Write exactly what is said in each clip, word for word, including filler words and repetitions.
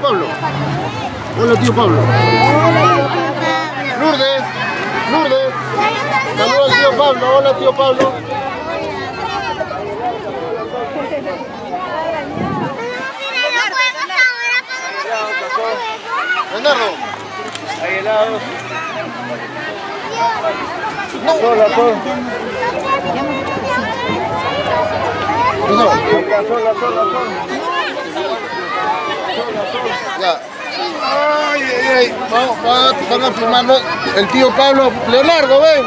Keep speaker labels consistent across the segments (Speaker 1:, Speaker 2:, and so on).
Speaker 1: Pablo. Hola, tío Pablo. Lourdes. Lourdes. Saludos al tío Pablo. Hola, tío Pablo. Leonardo. Ahí helados. No. Sola, sola. Sola, sola, sola, sola. Ya. Ay, ay, ay. Vamos, vamos, van a filmarlo. El tío Pablo. Leonardo, ven.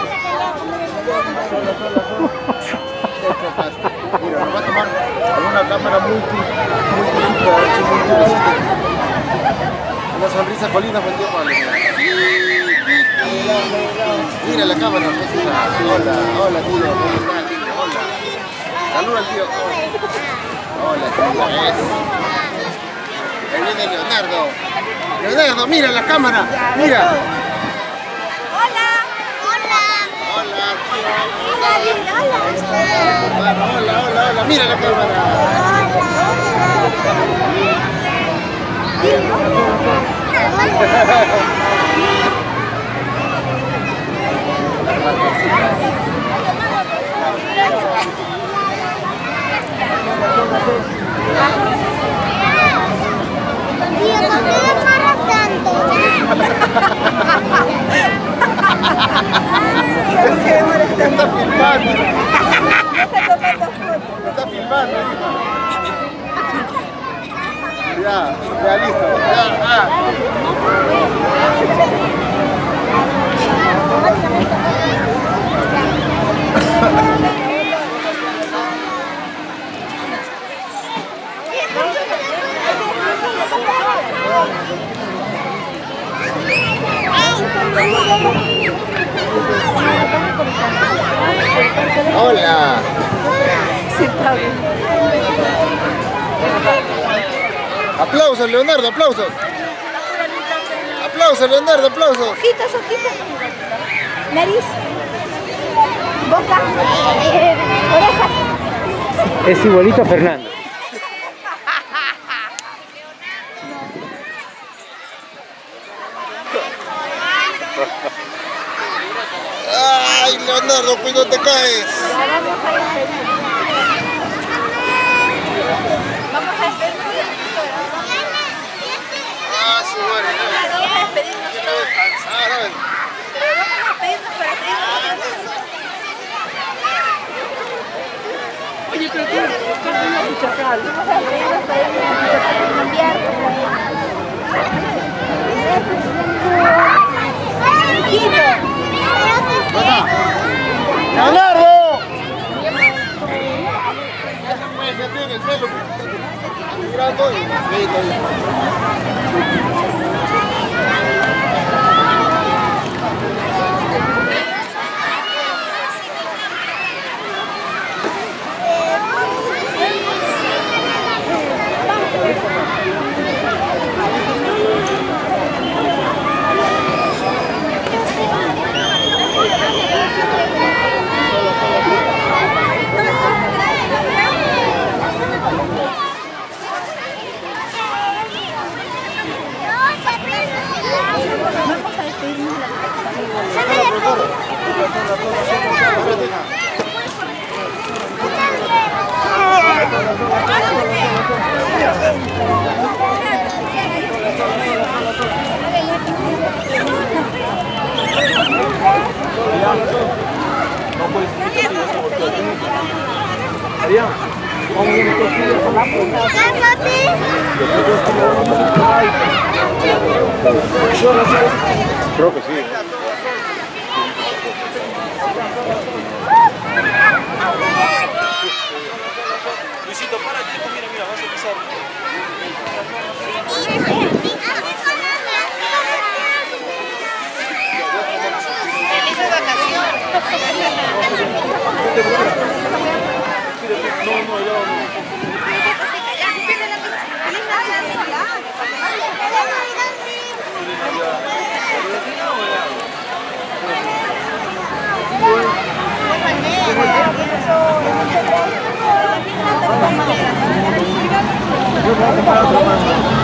Speaker 1: Mira, nos va a tomar una cámara muy, muy, muy, una sonrisa colina con el tío Pablo. Mira la cámara. Hola, hola, tío. ¿Cómo estás, tío? Hola. Saluda al tío. Hola, tío. Ahí viene Leonardo. Leonardo, mira la cámara. Mira.
Speaker 2: Hola.
Speaker 1: Hola, tío. Hola, hola, hola, hola. Mira la cámara.
Speaker 2: Tío, ¿por qué demoras tanto?
Speaker 1: Está filmando. Está filmando. Ya, ya listo. Ya, ah. Hola.
Speaker 2: Sí, está bien.
Speaker 1: Aplausos, Leonardo, aplausos. Aplausos, Leonardo, aplausos.
Speaker 2: Ojitos, ojitos. Nariz. Boca. Orejas.
Speaker 3: Es igualito a Fernando.
Speaker 1: Ay, Leonardo, pues no te caes.
Speaker 2: Vamos a despedirnos.
Speaker 1: Ah, su madre.
Speaker 2: Vamos a despedirnos todos.
Speaker 1: Cansado.
Speaker 2: Pero vamos a despedirnos para despedirnos.
Speaker 3: Oye, pero ¿qué? ¿Qué es una pichacal?
Speaker 2: Vamos a despedirnos para irnos a cambiar.
Speaker 1: ¡Leonardo! Pues ya tiene el pelo. Mirando y creo que sí.
Speaker 4: Luisito, para aquí, mira, mira, vas a pisar.
Speaker 2: Felices vacaciones.
Speaker 4: No, no, yo no.
Speaker 2: Bueno,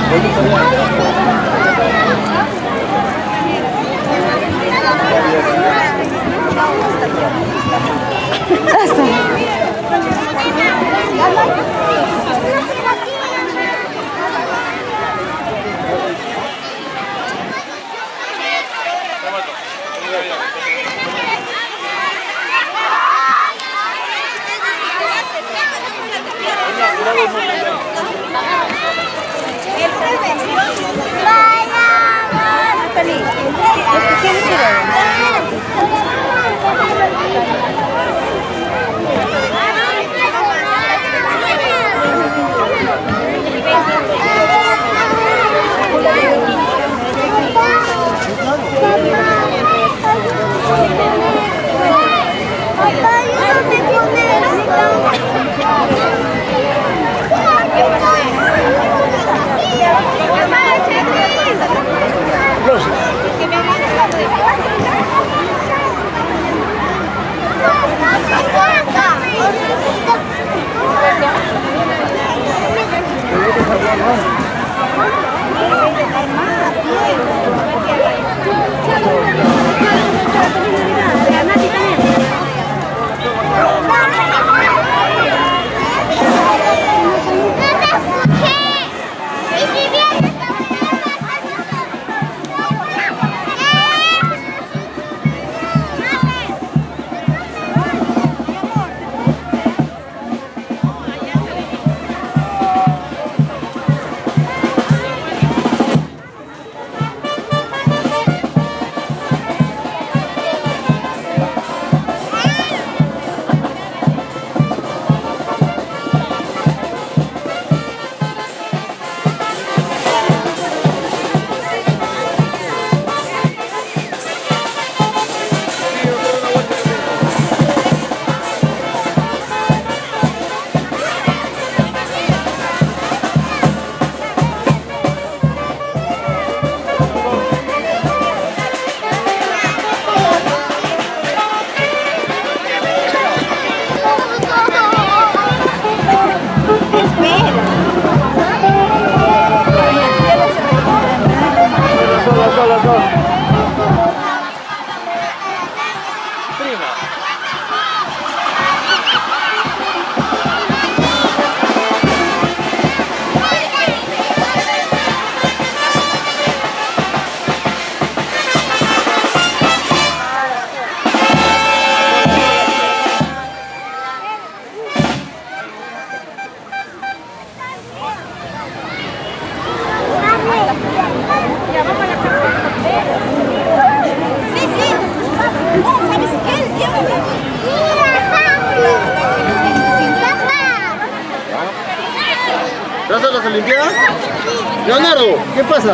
Speaker 1: ¿Vas a las Olimpiadas? Leonardo, ¿qué pasa?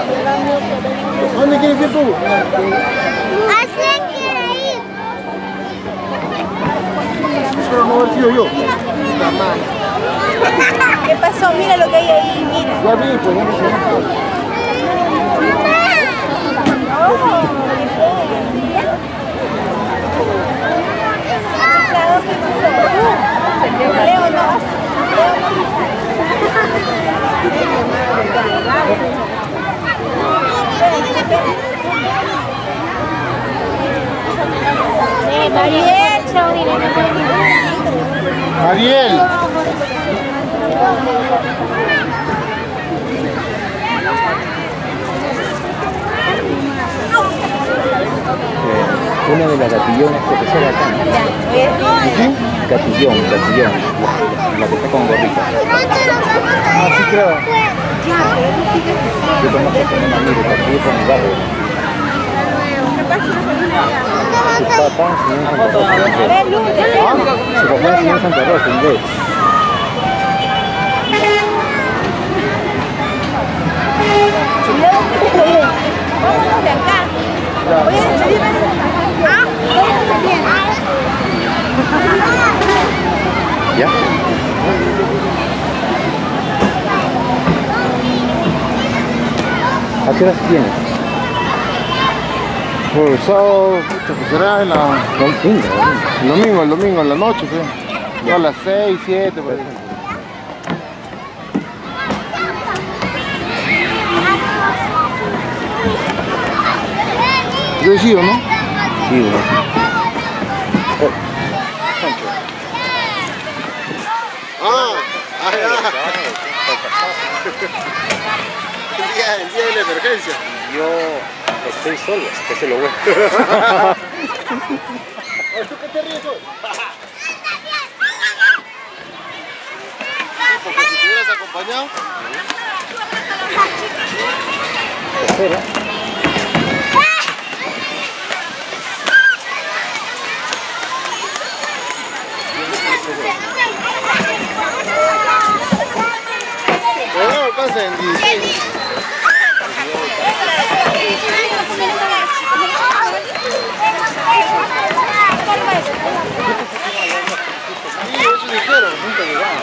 Speaker 1: ¿A dónde quieres ir tú?
Speaker 2: Así quiere ir.
Speaker 1: Espero no haber sido yo.
Speaker 2: ¿Qué pasó? Mira lo que hay ahí, mira.
Speaker 1: Ya vi, pues ya me sé.
Speaker 2: Leo no. Mariel, chao,
Speaker 1: Mariel.
Speaker 5: Una de las gatillones que se acá.
Speaker 1: ¿Sí?
Speaker 5: Gatillón, gatillón. La, la que está con gorrita.
Speaker 1: Ah, sí creo.
Speaker 5: Yo conozco a un amigo que vive por mi barrio. Su papá enseñó en Santa Rosa. Su papá enseñó en Santa Rosa, inglés.
Speaker 2: Vamos de acá. Voy a despedirme de ah,
Speaker 5: ¿Ya? ¿A qué horas tienes?
Speaker 1: Por el sábado, pues será en la...
Speaker 5: Domingo.
Speaker 1: El domingo, el domingo, en la noche, pues. Yo a las seis, siete, por ahí. Yo sí o no.
Speaker 5: Sí, uno. Oh,
Speaker 1: Ah, ah, ya. El día, el día de la emergencia.
Speaker 5: yo estoy solo, que se lo voy.
Speaker 1: ¿Tú qué te ríes hoy? Porque si te hubieras acompañado.
Speaker 5: Tercero.
Speaker 1: No alcanza en dieciséis. Sí, eso dijeron.
Speaker 5: Nunca llegaba.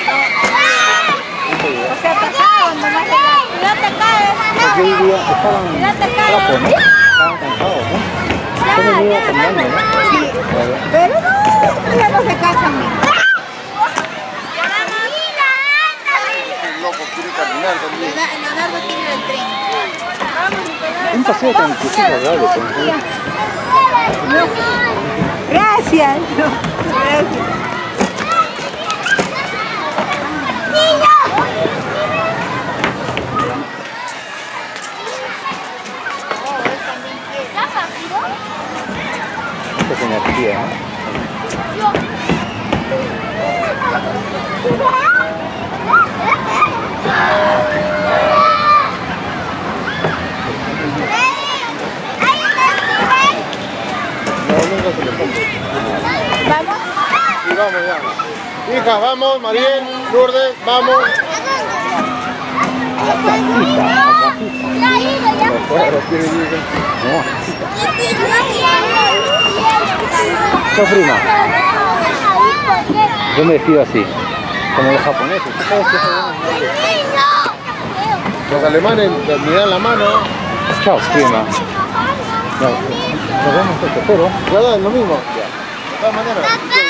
Speaker 2: Porque pasaron nomás de la... No te caes.
Speaker 5: Porque hoy día estaban
Speaker 2: Ya te caes.
Speaker 5: flacos, ¿no? Estaban cansados, ¿no?
Speaker 2: Ya,
Speaker 5: Yo me iba
Speaker 2: ya,
Speaker 5: caminando, ¿no?
Speaker 2: Sí. Pero no, ya no se casan.
Speaker 1: El loco quiere caminar también.
Speaker 2: Leonardo tiene el tren.
Speaker 5: Un paseo tan inclusivo agradable, por ejemplo.
Speaker 2: Gracias. No, gracias.
Speaker 5: Esta es energía, ¿no?
Speaker 1: No, nunca se le pone.
Speaker 2: ¿Vamos?
Speaker 1: Y vamos ya. Hija, vamos, Mariel, Lourdes, vamos. Ahora quiere ir.
Speaker 5: No. Chao, prima. Yo me despido así, como los japoneses. ¿Tú sabes qué es
Speaker 1: Los alemanes me dan la mano.
Speaker 5: Chao, prima. No, nos vemos en el tercero.
Speaker 1: ¿Verdad? Es lo mismo. De todas maneras.